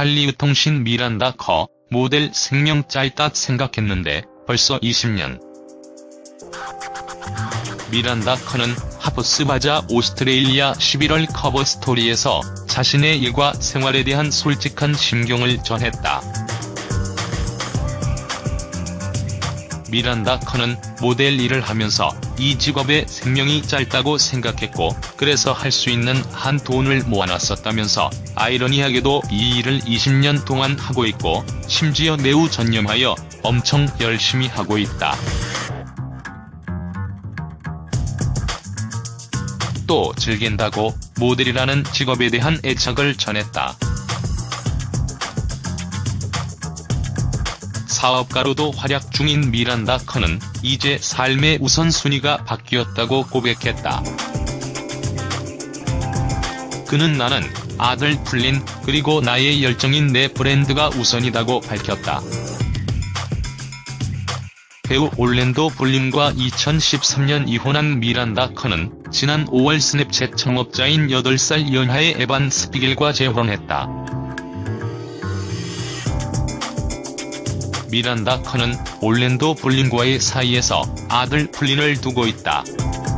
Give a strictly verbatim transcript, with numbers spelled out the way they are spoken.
할리우드 통신 미란다 커, 모델 생명 짧다 생각했는데 벌써 이십 년. 미란다 커는 하프스바자 오스트레일리아 십일월 커버 스토리에서 자신의 일과 생활에 대한 솔직한 심경을 전했다. 미란다 커는 모델 일을 하면서 이 직업의 생명이 짧다고 생각했고 그래서 할 수 있는 한 돈을 모아놨었다면서 아이러니하게도 이 일을 이십 년 동안 하고 있고 심지어 매우 전념하여 엄청 열심히 하고 있다. 또 즐긴다고 모델이라는 직업에 대한 애착을 전했다. 사업가로도 활약 중인 미란다 커는 이제 삶의 우선순위가 바뀌었다고 고백했다. 그는 나는 아들 플린 그리고 나의 열정인 내 브랜드가 우선이다고 밝혔다. 배우 올랜도 블룸과 이천십삼 년 이혼한 미란다 커는 지난 오월 스냅챗 창업자인 여덟 살 연하의 에반 스피겔과 재혼했다. 미란다 커는 올랜도 블룸과의 사이에서 아들 플린을 두고 있다.